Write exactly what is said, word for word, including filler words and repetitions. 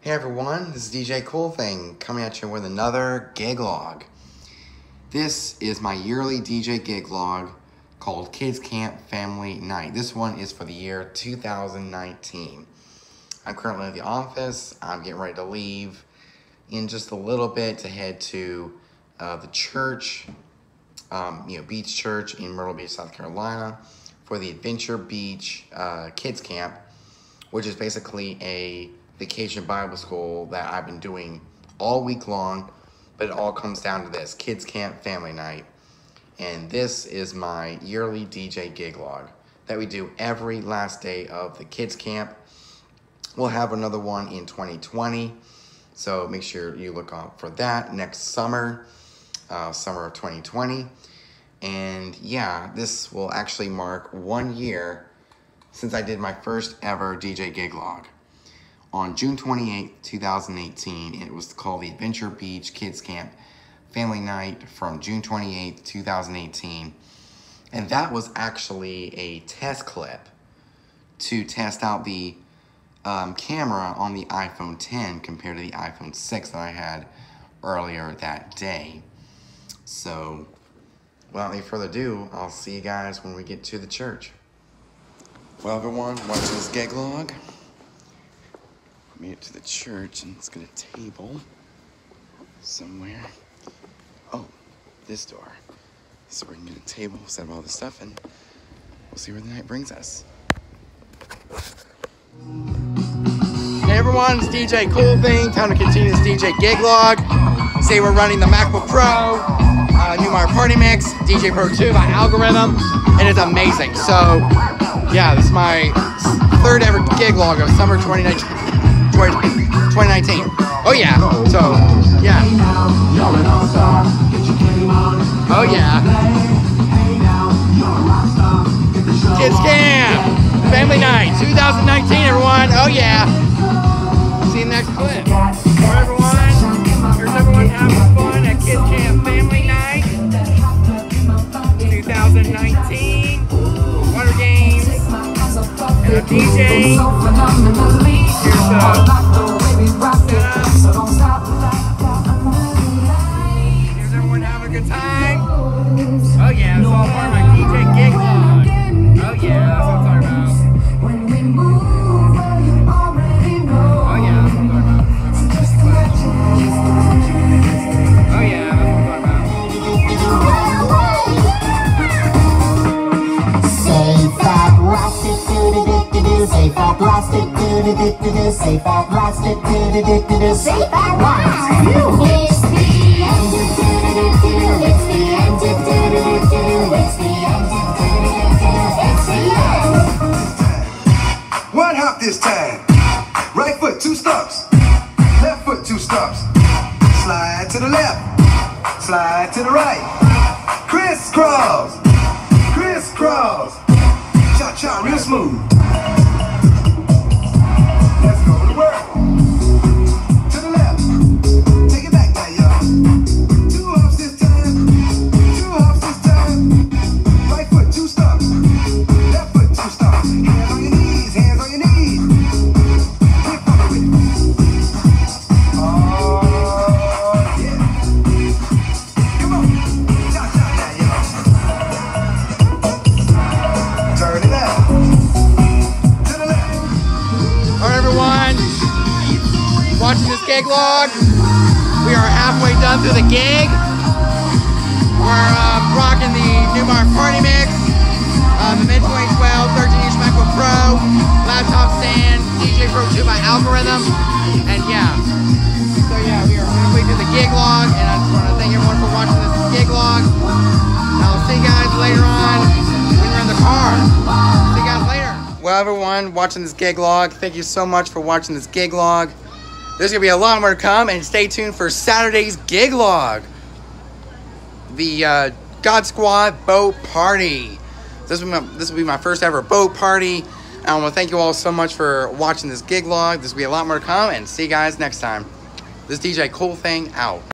Hey everyone, this is D J Cool Thing coming at you with another gig log. This is my yearly D J gig log called Kids Camp Family Night. This one is for the year two thousand nineteen. I'm currently at the office. I'm getting ready to leave in just a little bit to head to uh, the church, um, you know, Beach Church in Myrtle Beach, South Carolina for the Adventure Beach uh, Kids Camp, which is basically a vacation Bible school that I've been doing all week long, but it all comes down to this, Kids Camp Family Night. And this is my yearly D J gig log that we do every last day of the kids camp. We'll have another one in twenty twenty, so make sure you look out for that next summer, uh, summer of twenty twenty. And yeah, this will actually mark one year since I did my first ever D J gig log. On June twenty-eighth, two thousand eighteen, it was called the Adventure Beach Kids Camp Family Night from June twenty-eighth, two thousand eighteen. And that was actually a test clip to test out the um, camera on the iPhone ten compared to the iPhone six that I had earlier that day. So, without any further ado, I'll see you guys when we get to the church. Well, everyone, watch this gig log. Made it to the church, and let's get a table somewhere. Oh, this door. So we can get a table, set up all this stuff, and we'll see where the night brings us. Hey everyone, it's D J Cool Thing. Time to continue this D J gig log. Say we're running the MacBook Pro, uh, Newmar Party Mix, D J Pro two by Algorithm, and it's amazing. So, yeah, this is my third ever gig log of summer twenty nineteen. twenty nineteen. Oh yeah. So yeah. Oh yeah. Kids Camp Family Night twenty nineteen, everyone. Oh yeah. See you next clip. Alright everyone. Here's everyone having fun at Kids Camp Family Night twenty nineteen. Water games and a D J. Here's the Here's everyone having a good time. Oh yeah, it's all part of my D J gig log. Oh yeah, that's what I'm talking about. Oh yeah, that's what I'm talking about. Oh yeah, that's what I'm Say fat plastic, do do do do do. Say fat plastic, do do do do do. Say fat plastic. It's the end of do do do do. It's the end of do do do do. It's the end of do do do do. It's the end. One hop this time. Right foot, two stumps. Left foot, two stumps. Slide to the left. Slide to the right. Crisscross. Crisscross. Cha cha, real smooth. Watching this gig log. We are halfway done through the gig. We're uh, rocking the Newmar Party Mix, uh, the Mid twenty twelve thirteen inch MacBook Pro, laptop stand, D J Pro two by Algorithm, and yeah. So yeah, we are halfway through the gig log, and I just want to thank everyone for watching this gig log. I'll see you guys later on when we're in the car. See you guys later. Well, everyone watching this gig log, thank you so much for watching this gig log. There's going to be a lot more to come, and stay tuned for Saturday's gig log. The uh, God Squad Boat Party. This will, be my, this will be my first ever boat party. And I want to thank you all so much for watching this gig log. There's going to be a lot more to come, and see you guys next time. This is D J Cool Thing out.